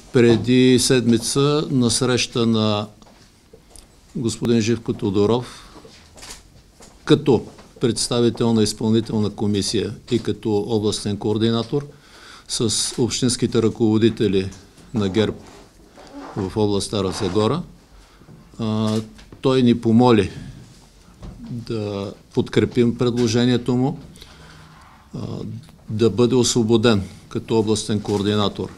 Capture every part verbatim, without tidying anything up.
преди седмица на среща на господин Живко Тодоров като представител на изпълнителна комисия и като областен координатор с общинските ръководители на ГЕРБ в област Стара Загора. А, той ни помоли да подкрепим предложението му, а, да бъде освободен като областен координатор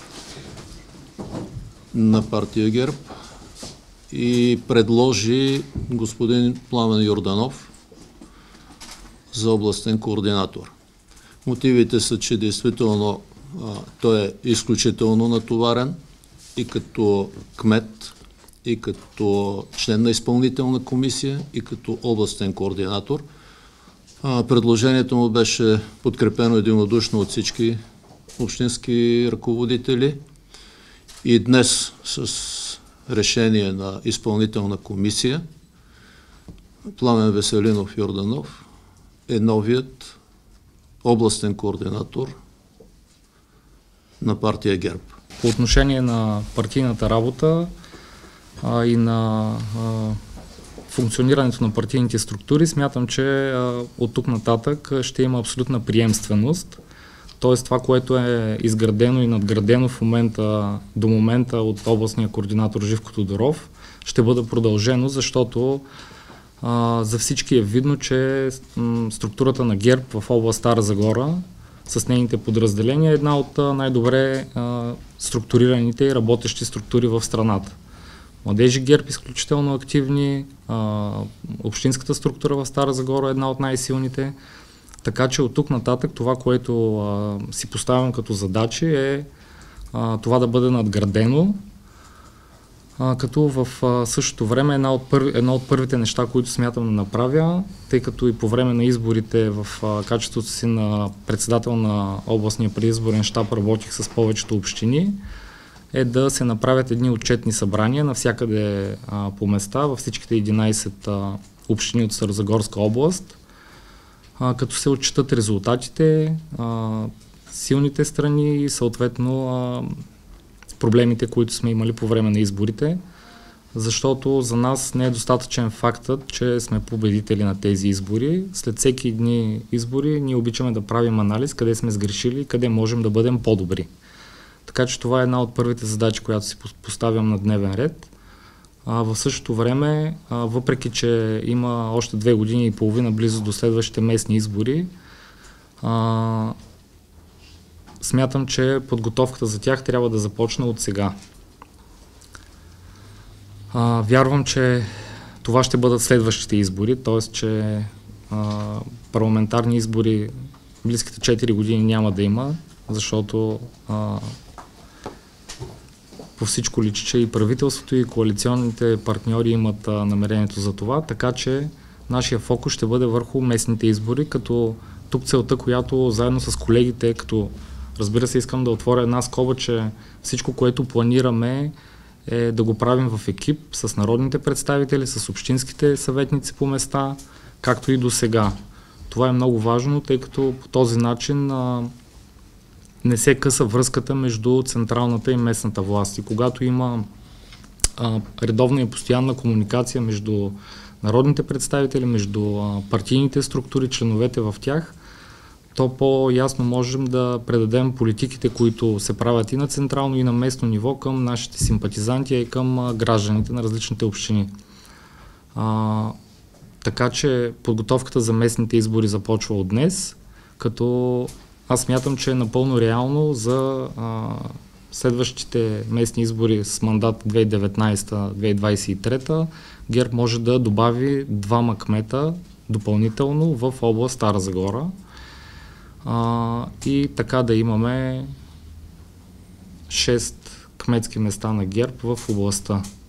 на партия ГЕРБ и предложи господин Пламен Йорданов за областен координатор. Мотивите са, че действително а, той е изключително натоварен и като кмет, и като член на изпълнителна комисия, и като областен координатор. А, предложението му беше подкрепено единодушно от всички общински ръководители и днес с решение на изпълнителна комисия Пламен Веселинов Йорданов е новият областен координатор на партия ГЕРБ. По отношение на партийната работа а, и на а, функционирането на партийните структури, смятам, че а, от тук нататък ще има абсолютна приемственост. Тоест това, което е изградено и надградено в момента, до момента от областния координатор Живко Тодоров, ще бъде продължено, защото а, за всички е видно, че м, структурата на ГЕРБ в област Стара Загора с нейните подразделения е една от най-добре а, структурираните и работещи структури в страната. Младежи ГЕРБ изключително активни, а, общинската структура в Стара Загора е една от най-силните. Така че от тук нататък това, което а, си поставям като задачи е а, това да бъде надградено, а, като в а, същото време една от, първи, една от първите неща, които смятам да направя, тъй като и по време на изборите в а, качеството си на председател на областния предизборен щаб работих с повечето общини, е да се направят едни отчетни събрания навсякъде а, по места, във всичките единайсет а, общини от Старозагорска област, а, като се отчитат резултатите, а, силните страни и съответно а, проблемите, които сме имали по време на изборите, защото за нас не е достатъчен фактът, че сме победители на тези избори. След всеки дни избори ние обичаме да правим анализ, къде сме сгрешили и къде можем да бъдем по-добри. Така че това е една от първите задачи, която си поставям на дневен ред. А, в същото време, а, въпреки че има още две години и половина близо до следващите местни избори, а, смятам, че подготовката за тях трябва да започне от сега. А, вярвам, че това ще бъдат следващите избори, т.е. че а, парламентарни избори близките четири години няма да има, защото а, по всичко личи, че и правителството и коалиционните партньори имат а, намерението за това, така че нашия фокус ще бъде върху местните избори, като тук целта, която заедно с колегите, като разбира се искам да отворя една скоба, че всичко, което планираме е да го правим в екип с народните представители, с общинските съветници по места, както и до сега. Това е много важно, тъй като по този начин а, не се къса връзката между централната и местната власт. И когато има а, редовна и постоянна комуникация между народните представители, между а, партийните структури, членовете в тях, то по-ясно можем да предадем политиките, които се правят и на централно, и на местно ниво към нашите симпатизанти и към а, гражданите на различните общини. А, така че подготовката за местните избори започва от днес, като аз смятам, че е напълно реално за а, следващите местни избори с мандат две хиляди и деветнадесета - две хиляди двадесет и трета ГЕРБ може да добави двама кмета допълнително в област Стара Загора а, и така да имаме шест кметски места на ГЕРБ в областта.